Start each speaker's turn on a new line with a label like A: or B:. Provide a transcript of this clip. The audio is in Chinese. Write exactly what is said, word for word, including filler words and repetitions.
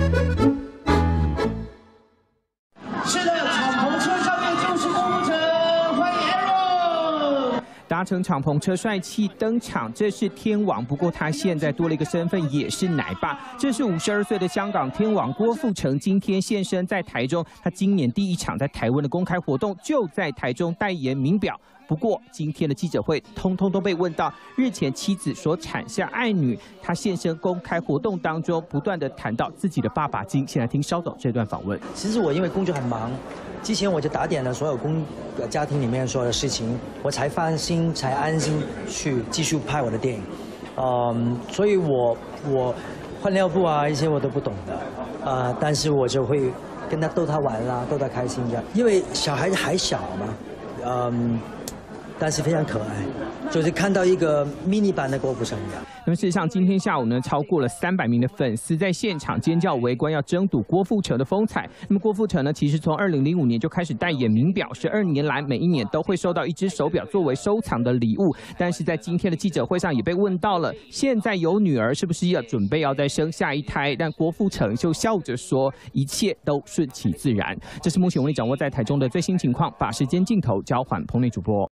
A: 是的，敞篷车上面就是郭富城，欢迎 Aaron。搭乘敞篷车帅气登场，这是天王，不过他现在多了一个身份，也是奶爸。这是五十二岁的香港天王郭富城，今天现身在台中，他今年第一场在台湾的公开活动就在台中代言名表。 不过，今天的记者会通通都被问到日前妻子所产下爱女，他现身公开活动当中，不断的谈到自己的爸爸经。先来听稍总这段访问。
B: 其实我因为工作很忙，之前我就打点了所有工家庭里面所有的事情，我才放心、才安心去继续拍我的电影。嗯，所以我我换尿布啊一些我都不懂的，啊、呃，但是我就会跟他逗他玩啦，逗他开心这样，因为小孩子还小嘛，嗯。 但是非常可爱，就是看到一个 mini 版的郭富城一样。
A: 那么事实上，今天下午呢，超过了三百名的粉丝在现场尖叫围观，要争睹郭富城的风采。那么郭富城呢，其实从二零零五年就开始代言名表，十二年来每一年都会收到一只手表作为收藏的礼物。但是在今天的记者会上也被问到了，现在有女儿是不是要准备要再生下一胎？但郭富城就笑着说，一切都顺其自然。这是目前为止掌握在台中的最新情况，把时间镜头交还棚内主播。